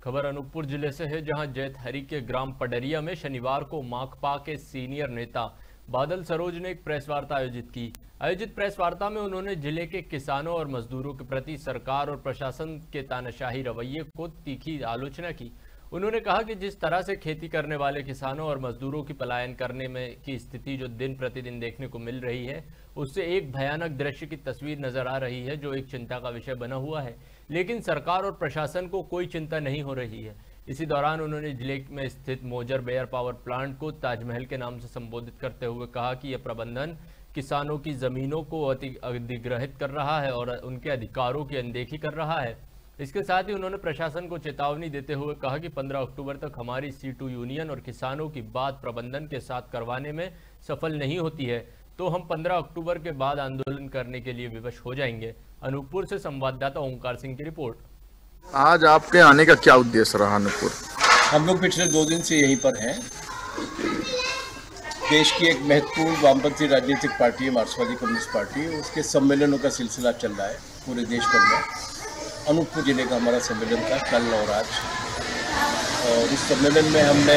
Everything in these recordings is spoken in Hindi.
खबर अनूपपुर जिले से है, जहां जैतहरी के ग्राम पडरिया में शनिवार को माकपा के सीनियर नेता बादल सरोज ने एक प्रेस वार्ता आयोजित की। आयोजित प्रेस वार्ता में उन्होंने जिले के किसानों और मजदूरों के प्रति सरकार और प्रशासन के तानाशाही रवैये को तीखी आलोचना की। उन्होंने कहा कि जिस तरह से खेती करने वाले किसानों और मजदूरों की पलायन करने में की स्थिति जो दिन प्रतिदिन देखने को मिल रही है, उससे एक भयानक दृश्य की तस्वीर नजर आ रही है, जो एक चिंता का विषय बना हुआ है। लेकिन सरकार और प्रशासन को कोई चिंता नहीं हो रही है। इसी दौरान उन्होंने जिले में स्थित मोजर बेयर पावर प्लांट को ताजमहल के नाम से संबोधित करते हुए कहा कि यह प्रबंधन किसानों की जमीनों को अधिग्रहित कर रहा है और उनके अधिकारों की अनदेखी कर रहा है। इसके साथ ही उन्होंने प्रशासन को चेतावनी देते हुए कहा कि 15 अक्टूबर तक हमारी C2 यूनियन और किसानों की बात प्रबंधन के साथ करवाने में सफल नहीं होती है तो हम 15 अक्टूबर के बाद आंदोलन करने के लिए विवश हो जाएंगे। अनूपपुर से संवाददाता ओंकार सिंह की रिपोर्ट। आज आपके आने का क्या उद्देश्य रहा अनूपपुर? हम लोग पिछले 2 दिन से यहीं पर हैं। देश की एक महत्वपूर्ण वामपंथी राजनीतिक पार्टी है मार्क्सवादी कम्युनिस्ट पार्टी, उसके सम्मेलनों का सिलसिला चल रहा है पूरे देश भर में। अनूपपुर जिले का हमारा सम्मेलन था कल और आज, और इस सम्मेलन में हमने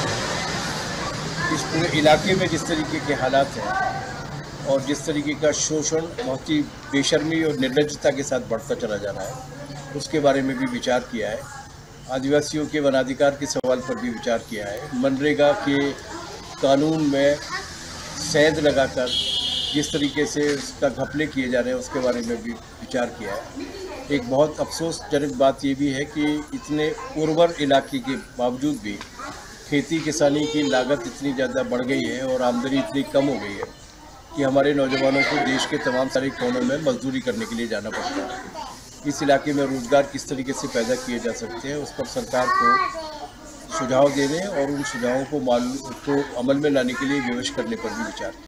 इस पूरे इलाके में जिस तरीके के हालात हैं और जिस तरीके का शोषण बहुत ही बेशर्मी और निर्लज्जता के साथ बढ़ता चला जा रहा है, उसके बारे में भी विचार किया है। आदिवासियों के वनाधिकार के सवाल पर भी विचार किया है। मनरेगा के कानून में सेंध लगाकर जिस तरीके से उसका घपले किए जा रहे हैं, उसके बारे में भी विचार किया है। एक बहुत अफसोसजनक बात ये भी है कि इतने उर्वर इलाके के बावजूद भी खेती किसानी की लागत इतनी ज़्यादा बढ़ गई है और आमदनी इतनी कम हो गई है कि हमारे नौजवानों को देश के तमाम सारे कोनों में मजदूरी करने के लिए जाना पड़ता है। इस इलाके में रोज़गार किस तरीके से पैदा किए जा सकते हैं, उस पर सरकार को सुझाव देने और उन सुझावों को अमल में लाने के लिए विवश करने पर भी विचार